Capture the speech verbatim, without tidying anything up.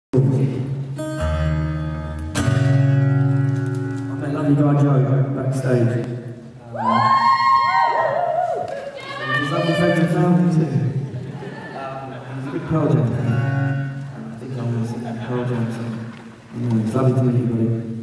met lovely guy Joe backstage. Um, he's lovely friends and family too. Um, he's a big Pearl Jam fan. I think I'm going to sing that Pearl Jam song. It's lovely to meet you, buddy.